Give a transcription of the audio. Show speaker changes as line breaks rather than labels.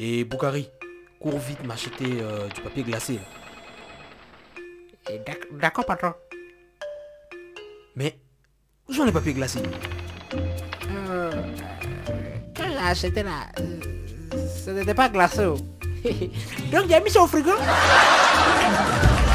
Et Boukari, cours vite m'acheter du papier glacé.
D'accord, patron.
Mais, où sont les papiers glacés?
Quand j'ai acheté là, ce n'était pas glacé. Donc j'ai mis ça au frigo.